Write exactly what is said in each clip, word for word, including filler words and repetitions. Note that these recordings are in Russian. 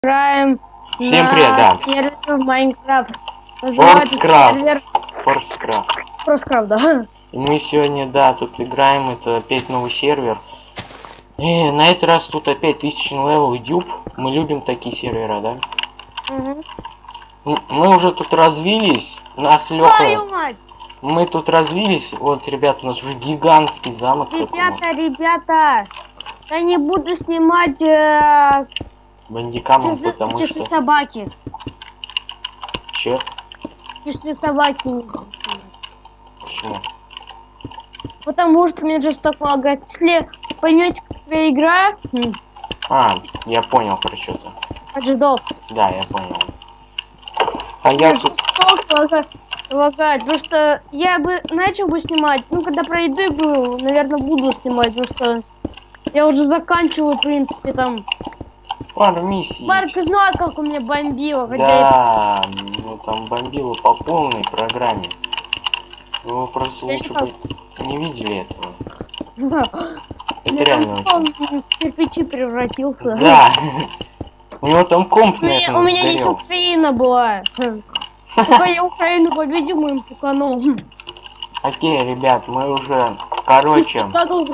играем Всем на привет, да. сервер в Майнкрафт. Называется сервер Форскрафт. Форскрафт, да. И мы сегодня, да, тут играем, это опять новый сервер. И на этот раз тут опять тысячный левел дюб. Мы любим такие сервера, да? Угу. Мы уже тут развились. Нас Лёха... Твою мать! Мы тут развились. Вот, ребят, у нас уже гигантский замок. Ребята, ребята! Я не буду снимать э, Бандикамом, часы, потому часы что... собаки. Че? Часы собаки не буду снимать. Почему? Потому что мне жестоко лагает. Если поймете, какая игра... Хм. А, я понял про что-то. Watch Да, я понял. А я я тут... жестоко лагает, потому что я бы начал бы снимать, ну когда пройду игру, наверное, буду снимать, потому что я уже заканчиваю, в принципе, там. Пару миссий. Марк знает, как у меня бомбило, хотя да, я... ну там бомбило по полной программе. Ну просто я лучше не бы не видели этого. Это я реально там, очень... он в кирпичи превратился. Да. У него там комп, У меня, у меня есть Украина была. Пока я Украину победил моим пуканом. Окей, ребят, мы уже, короче,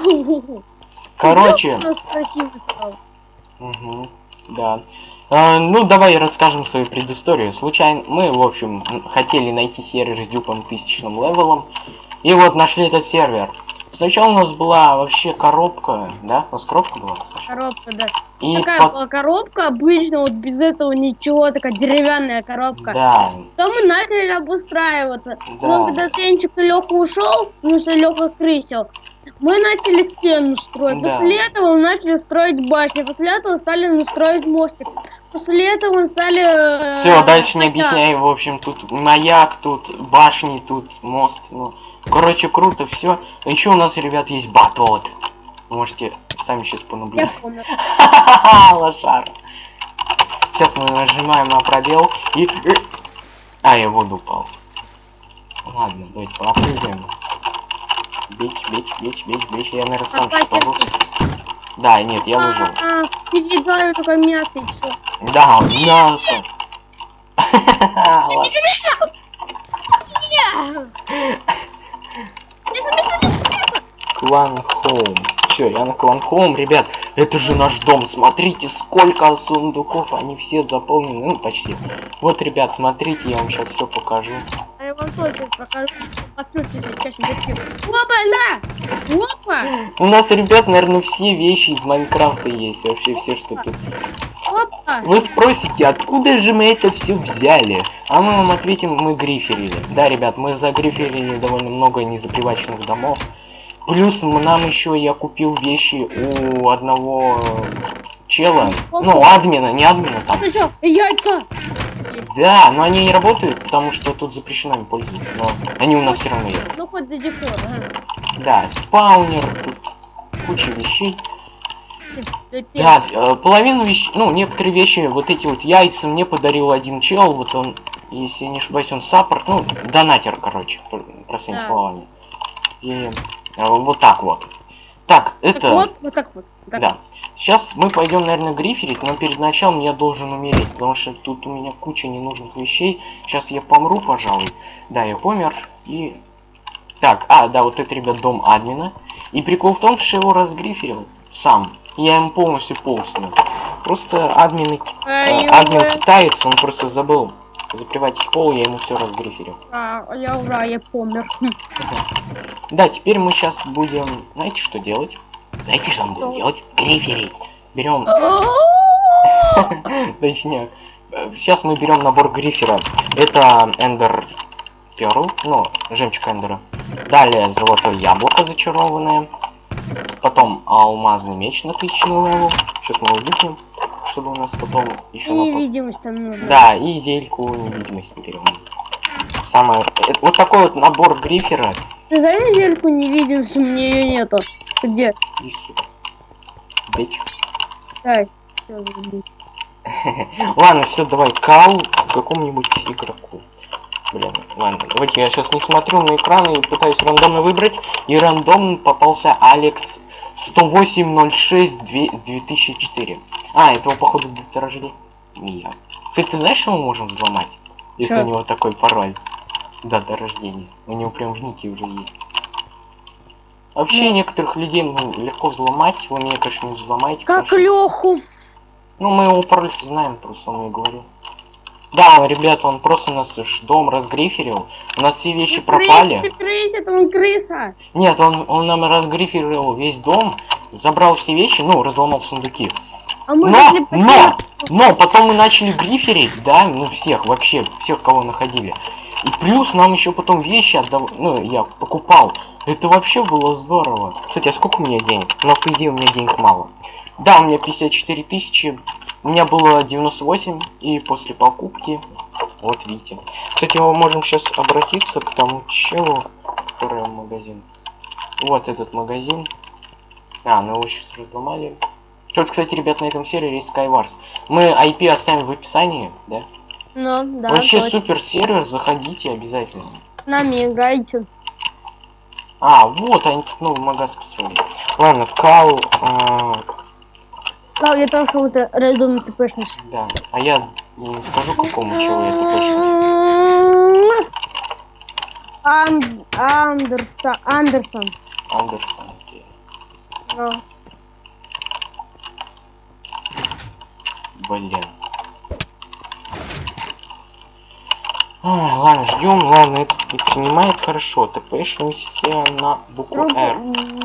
короче, у нас красиво стал. угу, да. А, ну давай расскажем свою предысторию. Случайно мы, в общем, хотели найти сервер с дюпом тысячным левелом, и вот нашли этот сервер. Сначала у нас была вообще коробка, да? У нас коробка была? Саша? Коробка, да. И такая под... была коробка, обычно вот без этого ничего, такая деревянная коробка. Да. Потом мы начали обустраиваться. Да. Но когда Тенчик и Леха ушел, потому что Леха крысил, мы начали стену строить. Да. После этого мы начали строить башню. После этого стали строить мостик. После этого мы стали... Все, дальше не объясняю. В общем, тут маяк, тут башни, тут мост. Ну, короче, круто все. Еще у нас, ребят, есть батот. Можете сами сейчас понаблюдать. Я помню. Лошара. Сейчас мы нажимаем на пробел и... А, я в воду упал. Ладно, давайте попрыгаем. Бечь, бечь, бечь, бечь, бечь. Я, наверное, сам что-то... Да, нет, я выжил. А, передаю только мясо и все. Да, мясо. Клан Хоум. Все, я на Клан Хоум, ребят. Это же наш дом. Смотрите, сколько сундуков. Они все заполнены. Ну, почти. Вот, ребят, смотрите, я вам сейчас все покажу. А я вам тоже покажу, что посмотрите, сейчас будет. Опа, да! Опа! У нас, ребят, наверное, все вещи из Майнкрафта есть. Вообще все, что тут. Опа! Вы спросите, откуда же мы это все взяли? А мы вам ответим, мы гриферили. Да, ребят, мы загриферили довольно много незаприваченных домов. Плюс нам еще я купил вещи у одного чела. Ну, админа, не админа там. Это что, яйца? Да, но они не работают, потому что тут запрещено им пользоваться. Но они у нас все равно есть. Ну хоть до декора, ага. Да, спаунер, тут куча вещей. Да, э, половину вещей, ну, некоторые вещи, вот эти вот яйца мне подарил один чел, вот он, если не ошибаюсь, он саппорт, ну, донатер, короче, простыми да. словами. И э, вот так вот. Так, это... Так вот, вот так вот. Вот так да. вот. Сейчас мы пойдем, наверное, гриферить, но перед началом я должен умереть, потому что тут у меня куча ненужных вещей. Сейчас я помру, пожалуй. Да, я помер. И... Так, а, да, вот это, ребят, дом админа. И прикол в том, что я его разгриферил сам. Я им полностью полностью. Просто админ, э, админ китаец, он просто забыл запривать пол, я ему все разгриферил. А, я ура, я помер. Да, теперь мы сейчас будем, знаете, что делать? Знаете, что мы будем делать? Гриферить. Берем... Точнее, сейчас мы берем набор грифера. Это Эндер Перл, ну, жемчуг Эндера. Далее золотое яблоко зачарованное. Потом алмазный меч на тысячный левел. Сейчас мы его выкинем, чтобы у нас потом еще... И невидимость там нужна. Да, и зельку невидимости берем. Самое... Вот такой вот набор грифера. Ты знаешь зельку невидимости? У меня ее нету. Где? Бич. Так. Ладно, все, давай кал какому-нибудь игроку. Блин, ладно, давайте я сейчас не смотрю на экран и пытаюсь рандомно выбрать. И рандомно попался Алекс сто восемь ноль шесть две тысячи четыре. А, этого походу доторожили. Не я. Кстати, ты знаешь, что мы можем взломать? Если Чё? у него такой пароль. Дата рождения. У него прям в нике уже есть. Вообще, Ну. некоторых людей ну, легко взломать. Вы меня, конечно, не взломаете. Как потому что- Леху. Ну, мы его пароль знаем, просто он мне говорил. Да, ребята, он просто нас ж дом разгриферил. У нас все вещи пропали. Ты крыс, это он крыса. Нет, он, он нам разгриферил весь дом, забрал все вещи, ну, разломал сундуки. А мы Но, нашли но, пакет. но, потом мы начали гриферить, да, ну, всех, вообще, всех, кого находили. И плюс нам еще потом вещи отдав... ну, я покупал. Это вообще было здорово. Кстати, а сколько у меня денег? Ну, по идее, у меня денег мало. Да, у меня пятьдесят четыре тысячи. У меня было девяносто восемь, и после покупки, вот видите. Кстати, мы можем сейчас обратиться к тому челу, который в магазин. Вот этот магазин. А, ну его сейчас разломали. Тут, кстати, ребят, на этом сервере есть Skywars. Мы ай пи оставим в описании, да? Ну, да. Вообще точно. супер сервер, заходите обязательно. С нами играйте. А, вот они тут новый магаз построили. Ладно, Кал, э, Да, я тоже кого-то рандомно тпшнешь. да. А я не скажу, какому челу я тпшник. Ан- Андерсон. Андерсон. Андерсон, окей. Ну. Блин. А, ладно, ждем. Ладно, этот не понимает хорошо. ТПшнимся на букву R.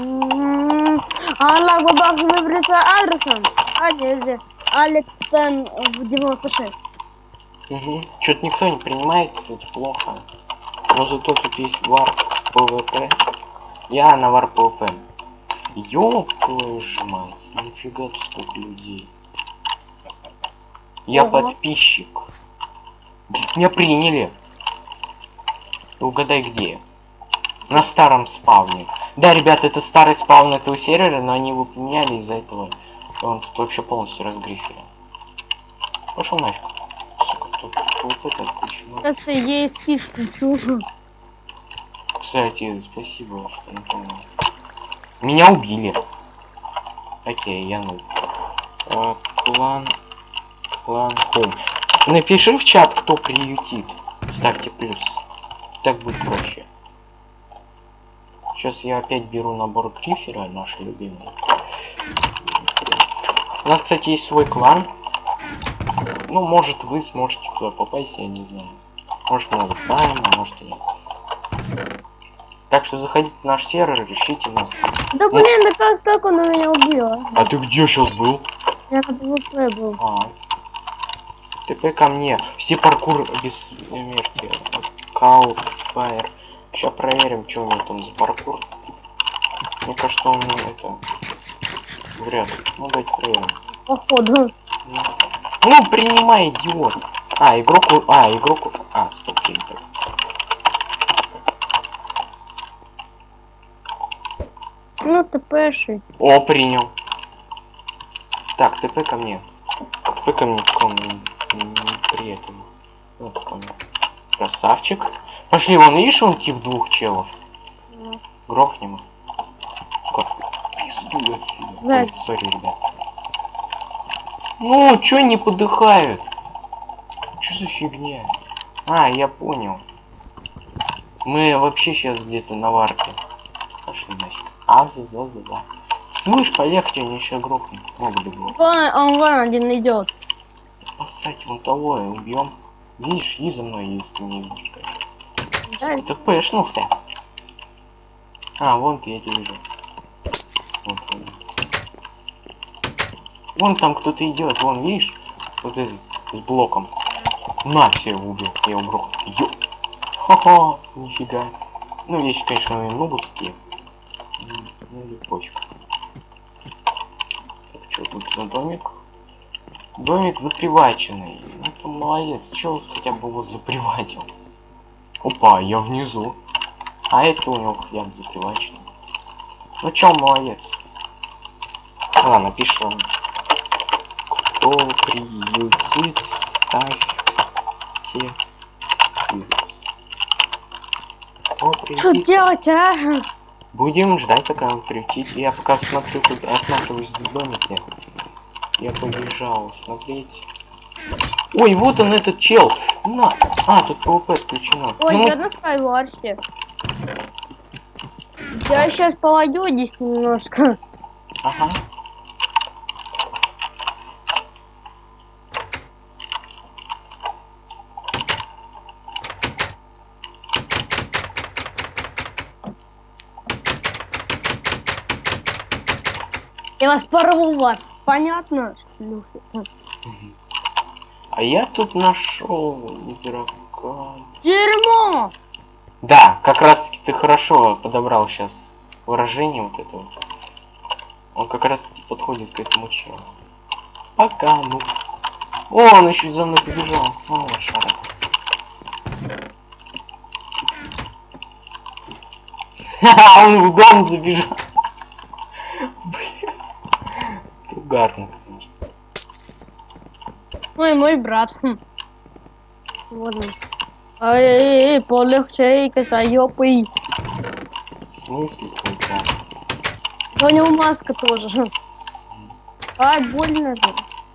Аллах Бабах выбрался адресом. А, нет, Алекс Стэн в девяносто шесть. Угу. Что-то никто не принимает, это плохо. Но зато тут есть вар ПВП. Я на вар ПВП. Ёб твою ж мать, нифига тут столько людей. Я Ого. подписчик. Меня приняли. Угадай где? На старом спавне. Да, ребята, это старый спаун этого сервера, но они его поменяли из-за этого. Он тут вообще полностью разгрифили. Пошел нафиг. Сука, тут ПВП-то отключено. Сейчас я ей спишь включу. Кстати, спасибо, что напомнил. Меня убили. Окей, я ну. Э, клан. Клан Хоум. Напиши в чат, кто приютит. Ставьте плюс. Так будет проще. Сейчас я опять беру набор Грифера, наш любимый. У нас, кстати, есть свой клан. Ну, может, вы сможете туда попасть, я не знаю. Может, мы запаем, а может и нет. Так что заходите в наш сервер, ищите нас. Да Ну. блин, да как так он меня убил? А ты где сейчас был? Я на ПВП был. А. ТП ко мне. Все паркур без смерти. Кал, фаер. Сейчас проверим, что у него там за паркур. Мне кажется, он это... Вряд ли. Ну, давайте проверим. Походу. Ну, принимай, идиот. А, игроку... А, игроку... А, стоп, так. Ну, ТПши. О, принял. Так, ТП ко мне. ТП ко мне таком неприятном. Вот такой. Красавчик. Пошли, вон, видишь, вон тип двух челов. Ну. Грохнем их. Сука, пизду отсюда. Да. Ой, сори, ребят. Ну, чё не подыхают? Чё за фигня? А, я понял. Мы вообще сейчас где-то на варке. Пошли нафиг. А, за за за за. Слышь, полегче, они еще грохнут. Много бы было. Он, он вон один идет. Посрать, вон того и убьем. Видишь, иди за мной, если ты не видишь, конечно. Да. Ты пэшнулся. А, вон ты, я тебя вижу. Вот, вон. Вон там кто-то идет, вон, видишь? Вот этот, с блоком. На, все, его убил. Я его грохнул. Ё. Ха-ха, нифига. Ну, вещи, конечно, нубовские. Ну, или пофиг. Так, что тут за домик? Домик заприваченный. Ну, это молодец. Чё хотя бы его заприватил? Опа, я внизу. А это у него хотя бы заприваченный. Ну, чё, молодец. Ладно, пишем. Кто приютит, ставьте плюс. Кто Что приютит? делать, а? Будем ждать, пока он приютит. Я пока смотрю, тут осматриваюсь в домике. Я побежал смотреть. Ой, вот он, этот чел. На. А, тут ПВП включено. Ой, ну... я на скайварсе. Я сейчас полою здесь немножко. Ага. Я вас порву вас. Понятно? А я тут нашел игрока. Дерьмо! Да, как раз таки ты хорошо подобрал сейчас выражение вот этого. Он как раз таки подходит к этому челу. Пока, ну. О, он еще за мной побежал. О, шарик. Ха-ха, он в дом забежал. Блин. Это угарно, конечно. Ой, мой брат. Хм. Вот он. Эй, полегче, косаёпый. В смысле твой брат? Да у него маска тоже. Ай, больно же.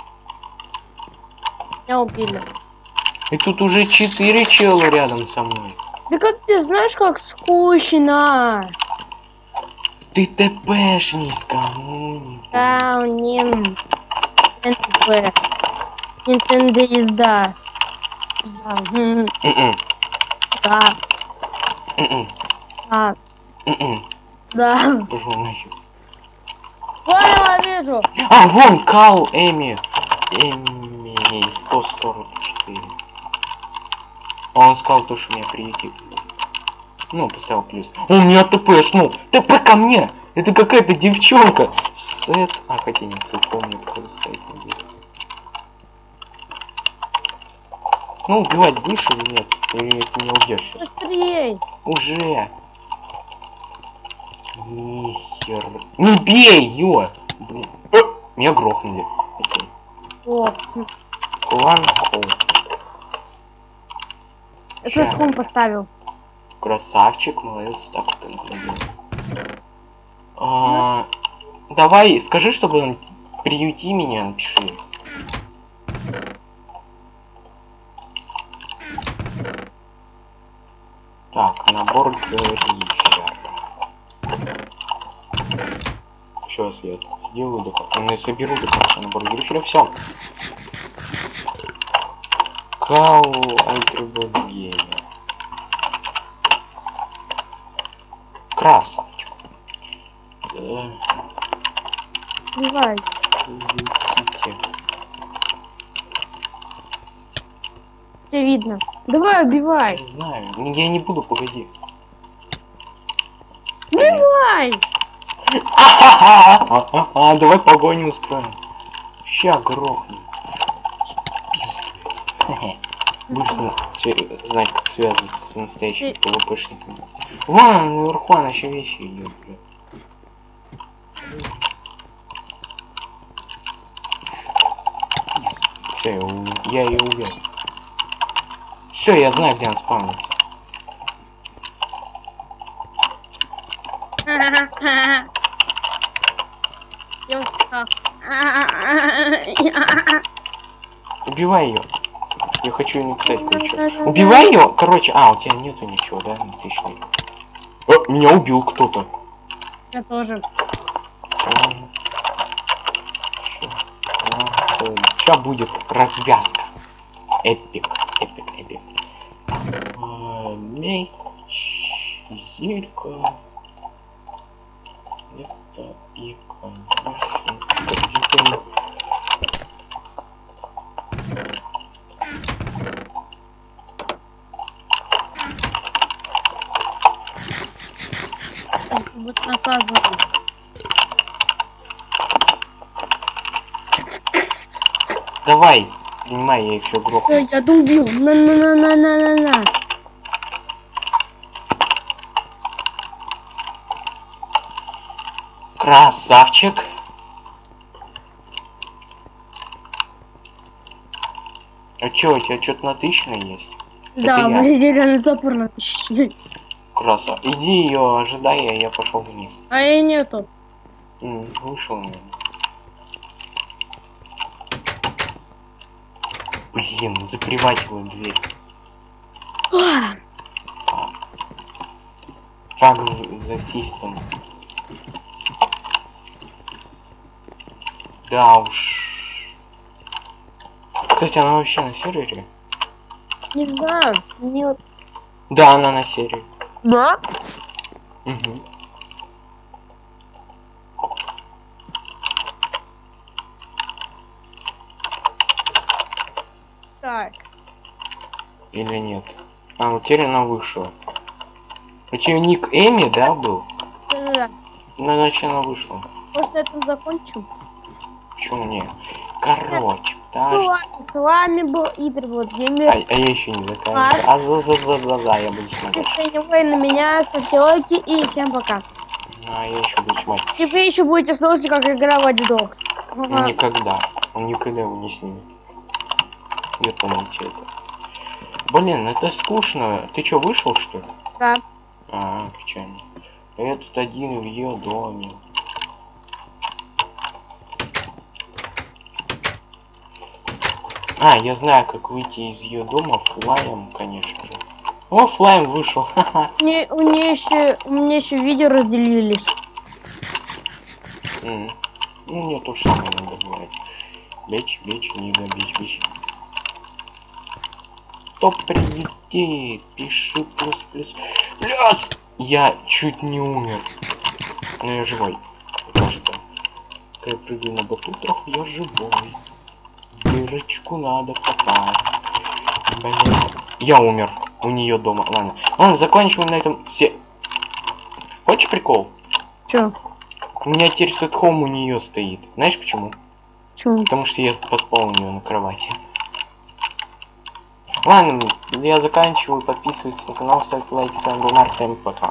Меня убили. И тут уже четыре чела рядом со мной. Да капец, знаешь, как скучно. Ты ТПшник, кому не Да, не. эн тэ пэ. Nintendo езда. Да. М, М-м. Да. М-м. Да. М-м. Да. Пошел нахер. Ой, я вижу. А, вон Кал Эми. Эми сто сорок четыре. Он сказал то, что меня приютит. Ну, поставил плюс. О, у меня ТПшнул. ТП ко мне. Это какая-то девчонка. Сет. А, хотя нет, сет помню, какой сайт не будет. Ну, убивать будешь или нет? Или ты меня убьешь сейчас? Быстрей. Уже. Нихер. Не бей, ё! Блин. Э, меня грохнули. Окей. О, Клан Хоу. я Ща. тут поставил. Красавчик, молодец, так вот он делал. А, давай, скажи, чтобы он приюти меня, напиши. Так, набор грифера. Сейчас я это сделаю, до конца. Ну, я соберу до конца набор грифера, все. Кау Альтрибогейна. Красавчик. Давай. Летите. Все видно. Давай, убивай. Не знаю, я не буду, погоди. Давай. А, давай погоню устроим. Ща грохнем. Будешь знать, как связываться с настоящими ПВПшниками. Вон, наверху она еще вещи идет, блядь. Все, я, у... я ее убил. Все, я знаю, где он спавнится. Убивай ее. Я хочу написать кое-что. Убивай ее. Короче, а, у тебя нету ничего, да? Отлично. О, меня убил кто-то. Я тоже. Сейчас будет развязка. Эпик, эпик, эпик. А, меч, зелька. Это и, конечно, компьютер. Вот наказываю. Давай, принимай, я еще грохну. Ой, я долбил. На-на-на-на-на-на-на. Красавчик. А чё, у тебя что-то натычное есть? Да, Это я. мы зеленый топор на тысячу. Краса. Иди ее ожидай, а я пошел вниз. А я нету. М, вышел, наверное. Блин, заприватила дверь. Фак за систем. Да уж. Кстати, она вообще на сервере? Не знаю, нет. Да, она на сервере. Да? Угу. Так. Или нет? А, вот теперь она вышла. У тебя ник Эми, да, был? Да-да-да. Ну, значит, она вышла. Может, на этом закончим? Почему не? Короче, Ну потому что... ладно, с вами был Игорь, вот А, геймер. а я еще не заканчиваю. А за за за за за я буду смотреть. Если вы на меня, ставьте лайки и всем пока. А я еще буду смотреть. И вы еще будете слушать, как игра Watch Dogs. Ага. Никогда. Он никогда его не снимет. Я помните это. Блин, это скучно. Ты что, вышел, что ли? Да. А, печально. Я тут один в ее доме. А, я знаю, как выйти из ее дома флаем, конечно же. О, флаем вышел, ха-ха. Мне, у нее еще, у меня еще видео разделились. Mm. Ну, мне то же самое надо бывает. Бич, бич, нига, бич, бич. Кто прилетит? Пиши плюс, плюс. Плюс! Я чуть не умер. Но я живой. Тоже там. Когда я прыгаю на батутах, я живой. В дырочку надо попасть. Блин. Я умер. У нее дома. Ладно. Ладно, заканчиваем на этом все. Хочешь прикол? Че? У меня теперь сетхом у нее стоит. Знаешь почему? Че? Потому что я поспал у нее на кровати. Ладно, я заканчиваю. Подписывайтесь на канал, ставьте лайки. С вами был Марк. Всем пока.